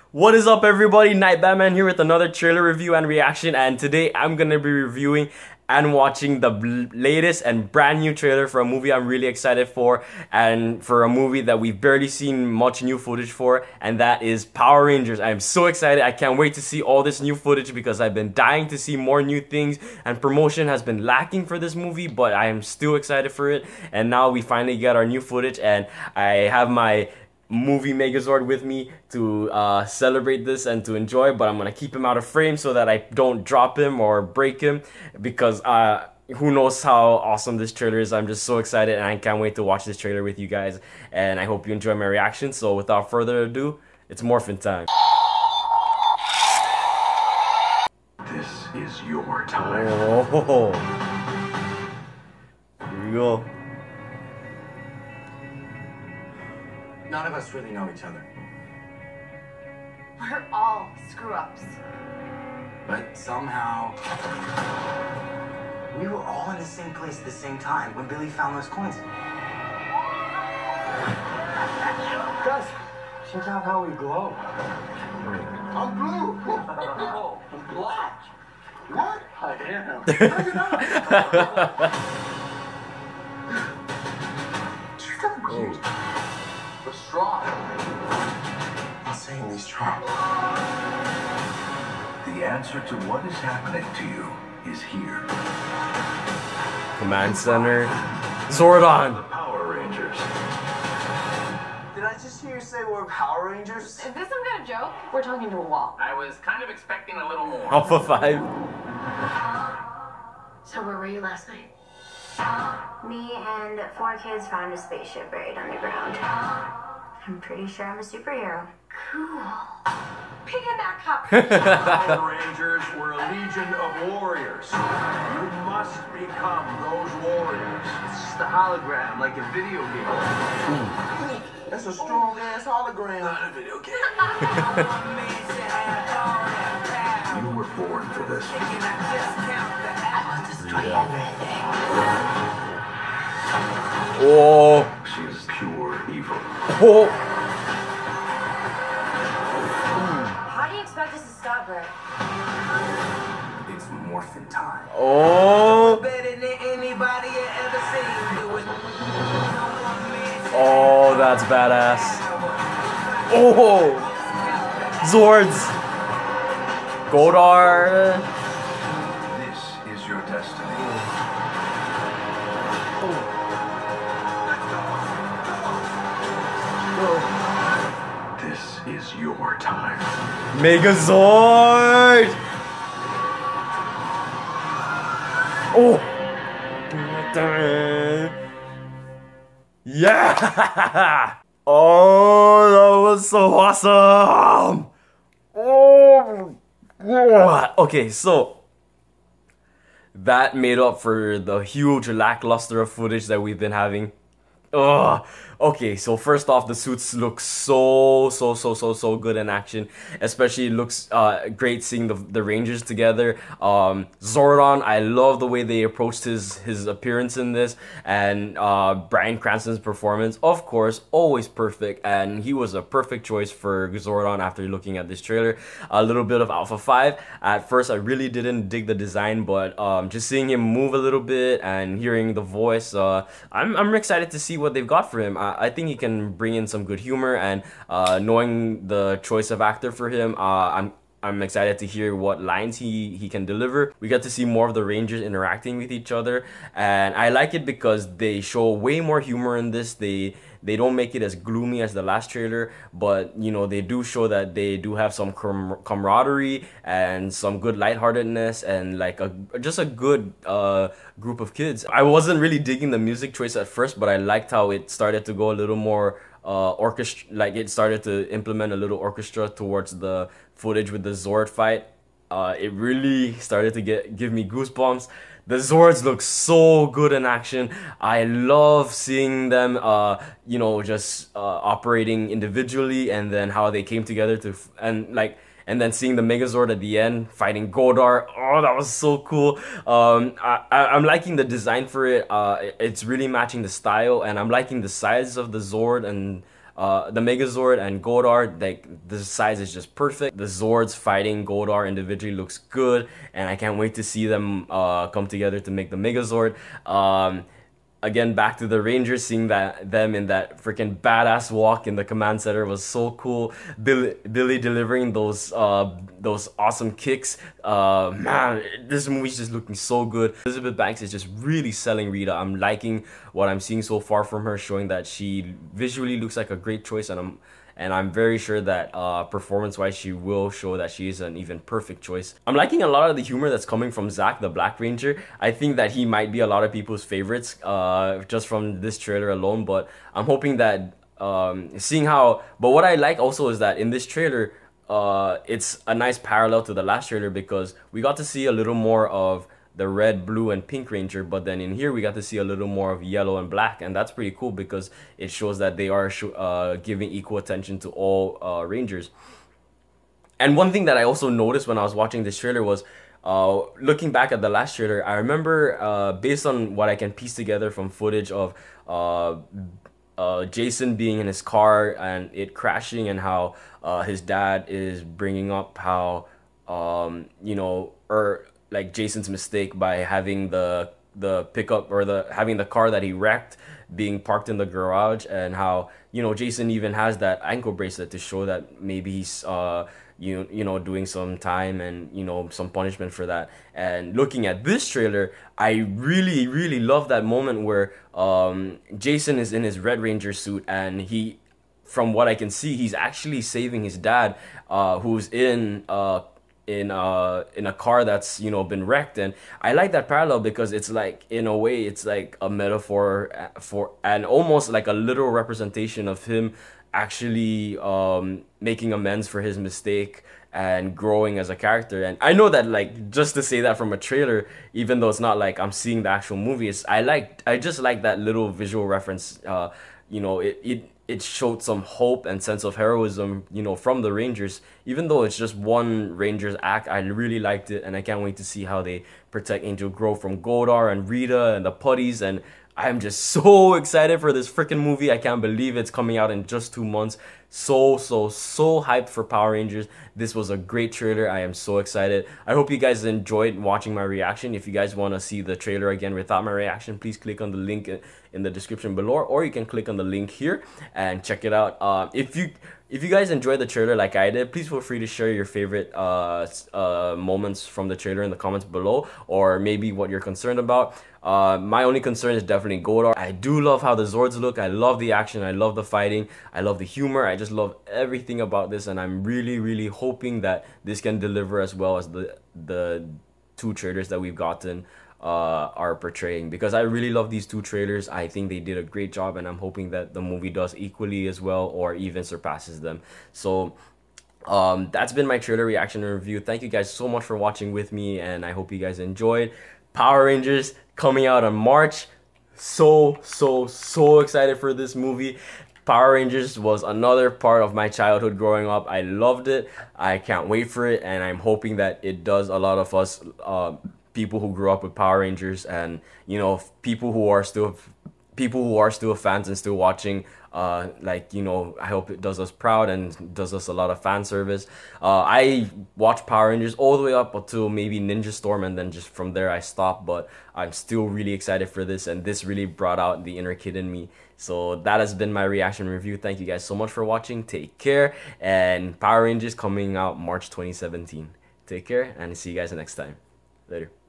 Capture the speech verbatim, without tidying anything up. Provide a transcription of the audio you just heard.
What is up, everybody? Night Batman here with another trailer review and reaction, and today I'm gonna be reviewing and watching the latest and brand new trailer for a movie I'm really excited for, and for a movie that we've barely seen much new footage for, and that is Power Rangers. I'm so excited. I can't wait to see all this new footage because I've been dying to see more new things, and promotion has been lacking for this movie, but I am still excited for it. And now we finally get our new footage, and I have my movie Megazord with me to uh, celebrate this and to enjoy, but I'm gonna keep him out of frame so that I don't drop him or break him, because uh, who knows how awesome this trailer is. I'm just so excited, and I can't wait to watch this trailer with you guys, and I hope you enjoy my reaction. So without further ado, it's morphin' time. This is your time. Oh, here we go. None of us really know each other. We're all screw-ups. But somehow, we were all in the same place at the same time when Billy found those coins. Guys, check out how we glow. I'm blue. Oh, I'm black. What? I am. No, you're not. You're confused. We're strong. I'm saying these strong. The answer to what is happening to you is here. Command Center. Zordon. The Power Rangers. Did I just hear you say we're Power Rangers? Is this some kind of joke? We're talking to a wall. I was kind of expecting a little more. Alpha five. So where were you last night? Me and four kids found a spaceship buried underground. I'm pretty sure I'm a superhero. Cool. Piggyback up. Power Rangers were a legion of warriors. You must become those warriors. It's just a hologram, like a video game. That's a strong ass hologram. Not a video game. You were born for this. I want to destroy everything. Oh. She is pure evil. Oh. How do you expect us to stop her? It's morphin' time. Oh. Oh, that's badass. Oh. Zords. Godar. This is your destiny. This is your time. Megazord. Oh. Yeah. Oh, that was so awesome. Oh. Okay, so that made up for the huge lackluster of footage that we've been having. Ugh. Okay, so first off, the suits look so, so, so, so, so good in action. Especially, it looks uh, great seeing the, the Rangers together. Um, Zordon, I love the way they approached his, his appearance in this. And uh, Bryan Cranston's performance, of course, always perfect. And he was a perfect choice for Zordon after looking at this trailer. A little bit of Alpha five. At first, I really didn't dig the design, but um, just seeing him move a little bit and hearing the voice, uh, I'm, I'm excited to see what they've got for him. I think he can bring in some good humor, and uh, knowing the choice of actor for him, uh, I'm I'm excited to hear what lines he, he can deliver. We get to see more of the Rangers interacting with each other, and I like it because they show way more humor in this. They they don't make it as gloomy as the last trailer, but you know, they do show that they do have some com camaraderie and some good lightheartedness, and like a just a good uh, group of kids. I wasn't really digging the music choice at first, but I liked how it started to go a little more uh, orchestra, like it started to implement a little orchestra towards the footage with the Zord fight. Uh, it really started to get give me goosebumps. The Zords look so good in action. I love seeing them, uh, you know, just uh, operating individually, and then how they came together to, f and like, and then seeing the Megazord at the end fighting Godar. Oh, that was so cool. Um, I, I, I'm liking the design for it. Uh, it's really matching the style, and I'm liking the size of the Zord and uh, the Megazord and Goldar, like the size is just perfect. The Zords fighting Goldar individually looks good, and I can't wait to see them uh, come together to make the Megazord. Um, Again, back to the Rangers, seeing that them in that freaking badass walk in the command center was so cool. Billy, Billy delivering those uh, those awesome kicks. Uh, man, this movie's just looking so good. Elizabeth Banks is just really selling Rita. I'm liking what I'm seeing so far from her, showing that she visually looks like a great choice, and I'm and I'm very sure that uh, performance-wise she will show that she is an even perfect choice. I'm liking a lot of the humor that's coming from Zack, the Black Ranger. I think that he might be a lot of people's favorites uh, just from this trailer alone, but I'm hoping that um, seeing how... But what I like also is that in this trailer, uh, it's a nice parallel to the last trailer because we got to see a little more of the red, blue, and pink Ranger, but then in here we got to see a little more of yellow and black, and that's pretty cool because it shows that they are uh, giving equal attention to all uh, Rangers. And one thing that I also noticed when I was watching this trailer was, uh, looking back at the last trailer, I remember, uh, based on what I can piece together from footage of uh, uh, Jason being in his car and it crashing, and how uh, his dad is bringing up how, um, you know, or like Jason's mistake by having the the pickup or the having the car that he wrecked being parked in the garage, and how, you know, Jason even has that ankle bracelet to show that maybe he's uh you you know doing some time and, you know, some punishment for that. And looking at this trailer, I really really love that moment where um Jason is in his Red Ranger suit, and he, from what I can see, he's actually saving his dad, uh who's in uh in uh in a car that's, you know, been wrecked. And I like that parallel because it's like, in a way, it's like a metaphor for, and almost like a literal representation of him actually um making amends for his mistake and growing as a character. And I know that, like, just to say that from a trailer, even though it's not like I'm seeing the actual movie, it's, I like I just like that little visual reference. Uh you know, it it it showed some hope and sense of heroism, you know, from the Rangers. Even though it's just one Rangers act, I really liked it, and I can't wait to see how they protect Angel Grove from Goldar and Rita and the putties. And I'm just so excited for this freaking movie. I can't believe it's coming out in just two months. So, so, so hyped for Power Rangers. This was a great trailer. I am so excited. I hope you guys enjoyed watching my reaction. If you guys want to see the trailer again without my reaction, please click on the link in the description below, or you can click on the link here and check it out. Uh, if you if you guys enjoyed the trailer like I did, please feel free to share your favorite uh, uh, moments from the trailer in the comments below, or maybe what you're concerned about. Uh, my only concern is definitely Goldar. I do love how the Zords look. I love the action. I love the fighting. I love the humor. I just love everything about this, and I'm really, really hoping that this can deliver as well as the the two trailers that we've gotten uh, are portraying. Because I really love these two trailers. I think they did a great job, and I'm hoping that the movie does equally as well, or even surpasses them. So um, that's been my trailer reaction and review. Thank you guys so much for watching with me, and I hope you guys enjoyed. Power Rangers coming out in March. So, so, so excited for this movie. Power Rangers was another part of my childhood growing up. I loved it. I can't wait for it, and I'm hoping that it does a lot of us uh, people who grew up with Power Rangers, and, you know, people who are still people who are still fans and still watching. Uh, like, you know, I hope it does us proud and does us a lot of fan service. Uh, I watched Power Rangers all the way up until maybe Ninja Storm, and then just from there I stopped. But I'm still really excited for this, and this really brought out the inner kid in me. So that has been my reaction review. Thank you guys so much for watching. Take care, and Power Rangers coming out March twenty seventeen. Take care, and see you guys next time. Later.